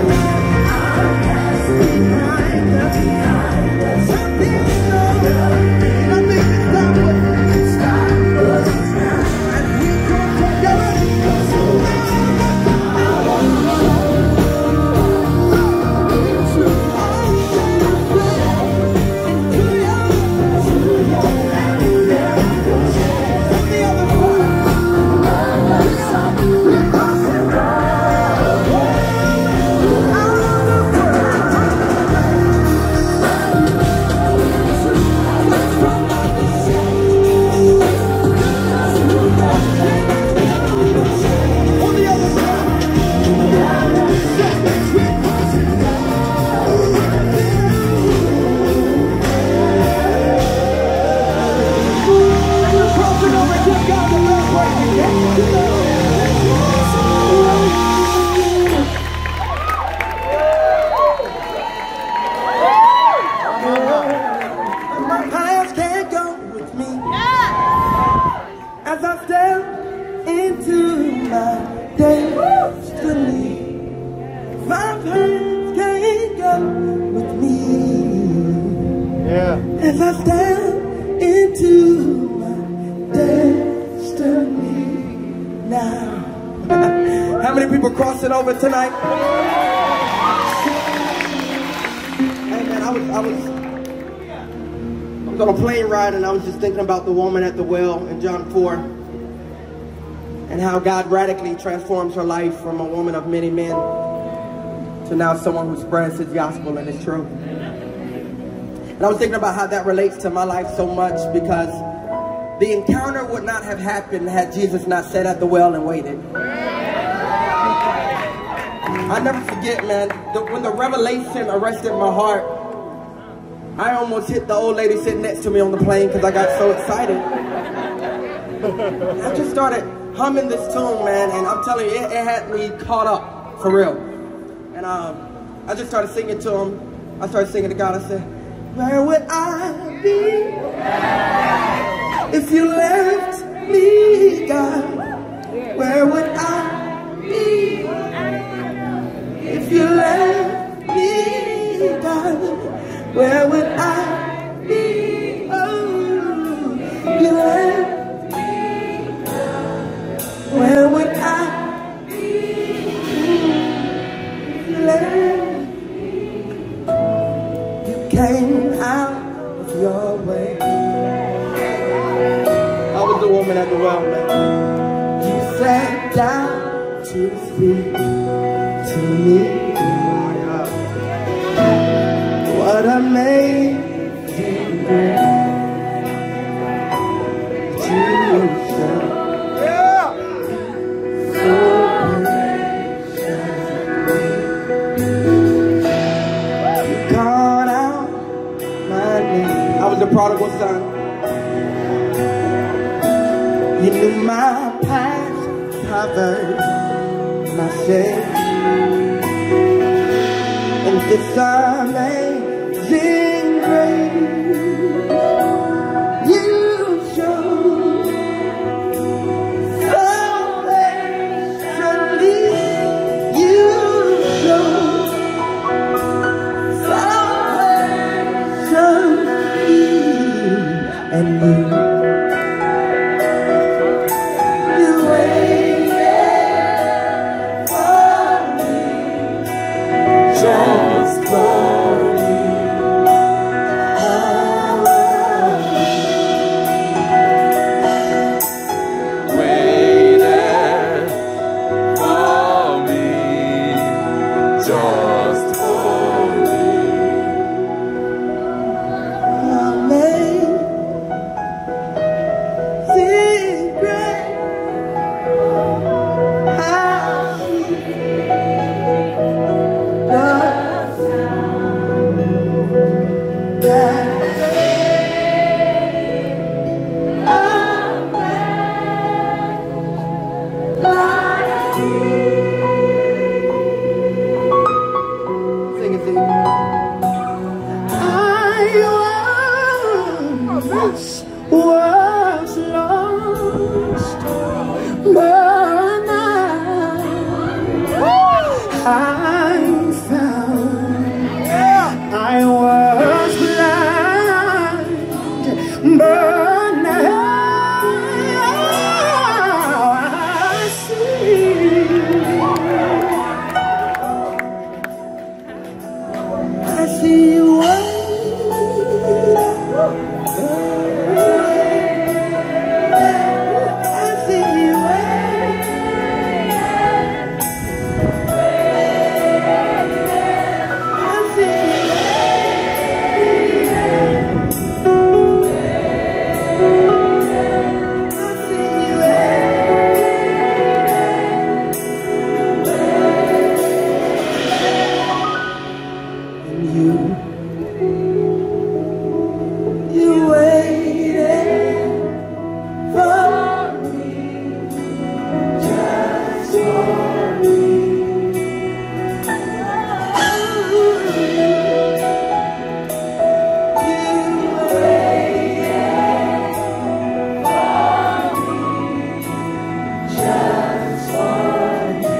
Our past behind us, behind us. Nothing is nothing can stop us now. As we cross together, cross over to your as I step into my day. How many people crossing over tonight? Hey man, I was, I was, I was on a plane ride and I was just thinking about the woman at the well in John four and how God radically transforms her life from a woman of many men to now someone who spreads his gospel and his truth. And I was thinking about how that relates to my life so much, because the encounter would not have happened had Jesus not sat at the well and waited. I never forget, man, the, when the revelation arrested my heart, I almost hit the old lady sitting next to me on the plane because I got so excited. I just started humming this tune, man, and I'm telling you, it, it had me caught up, for real. And um, I just started singing to him. I started singing to God. I said, where would I be if you left me, God? Where would I be if you left me, God? Where would I be? Oh, if you left me, God. Where would I be if you left me? You came out of your way. I was the woman at the well, man. You sat down to speak to me. What amazing grace you show. Yeah. So gracious. You called out my name. I was the prodigal son. You knew my past, covered my shame. And this amazing grace you showed so patiently, you showed so patiently, and you you waited for me, just for me. Waited for me, just for me. Amazing grace, how sweet the sound that sing it, sing it. I once was lost, but now I'm found. I was blind, but now I see. I see you wait. I see you wait. I see you wait. I see you wait. And you You waited for me, just for me. You waited for me, just for me.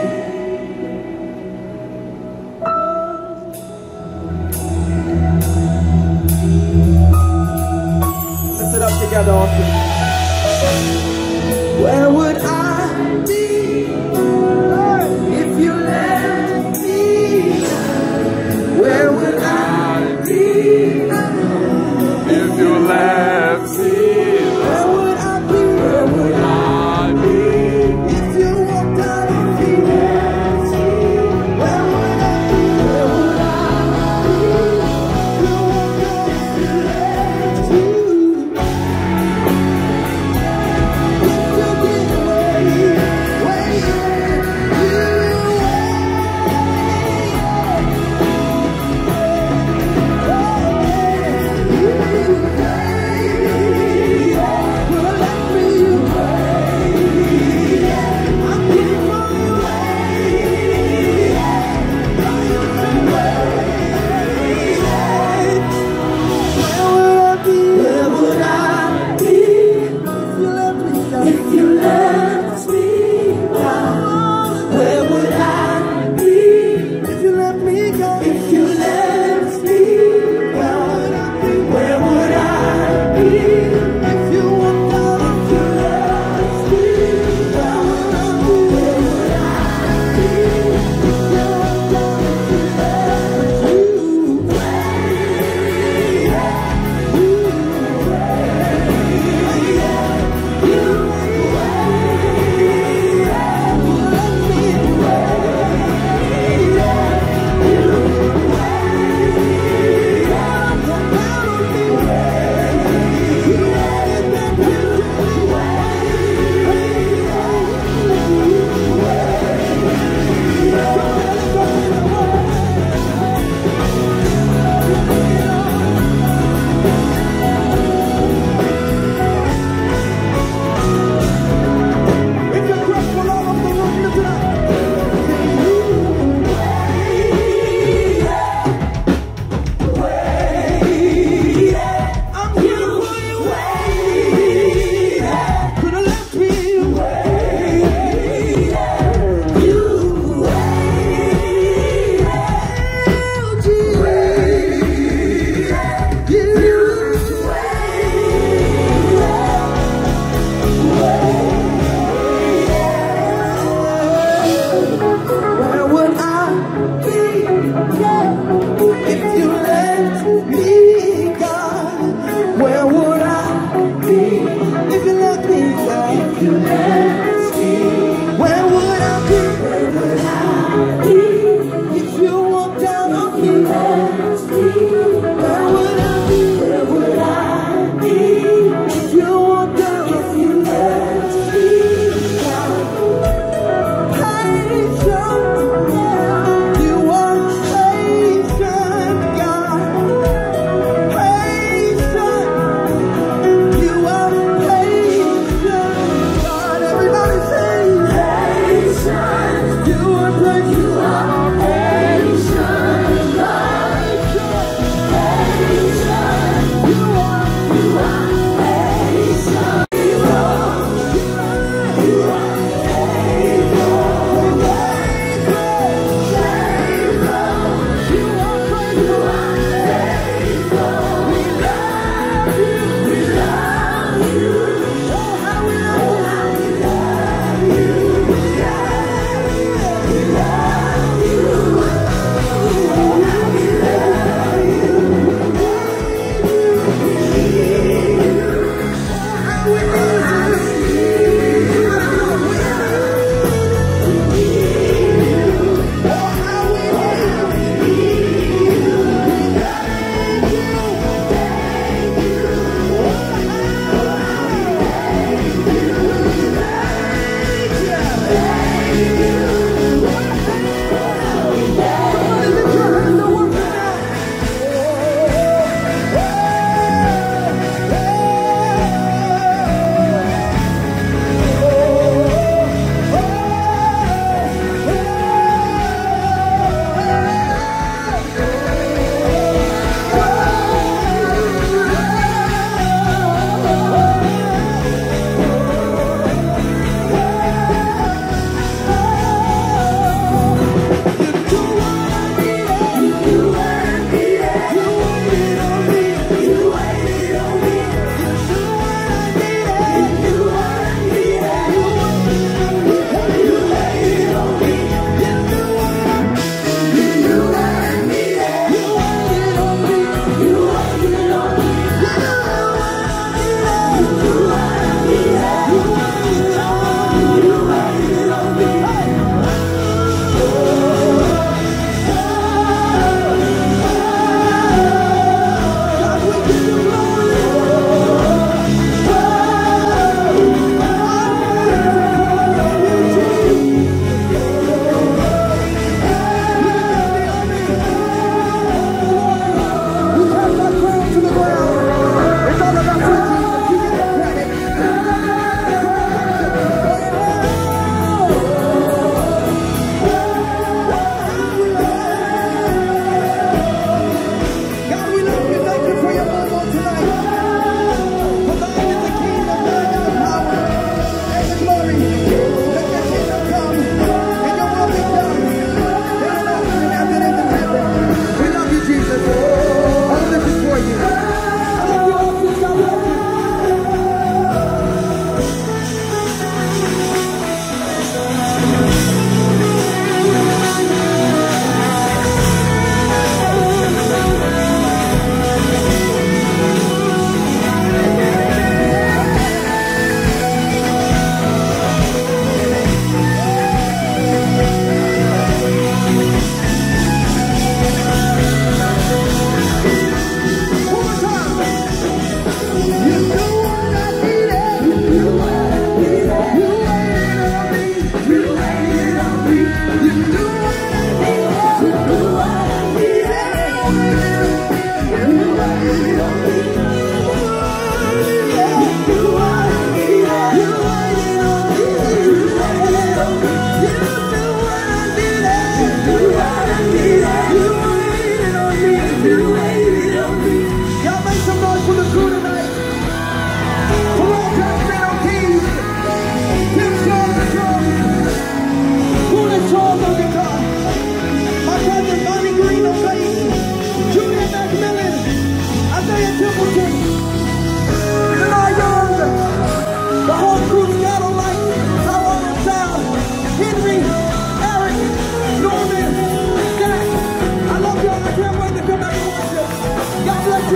Let's it up together, Austin. Where would I be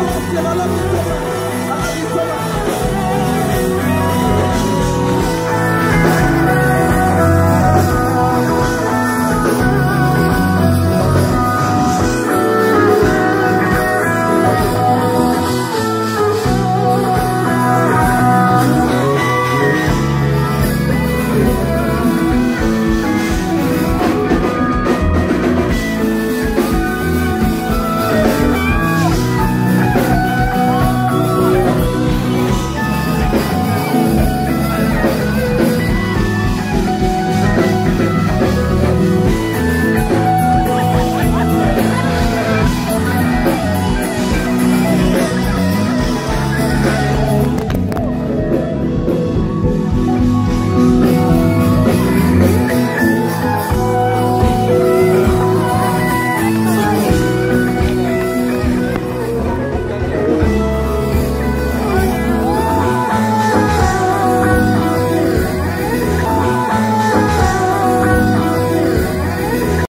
I love you so much. I love you so much.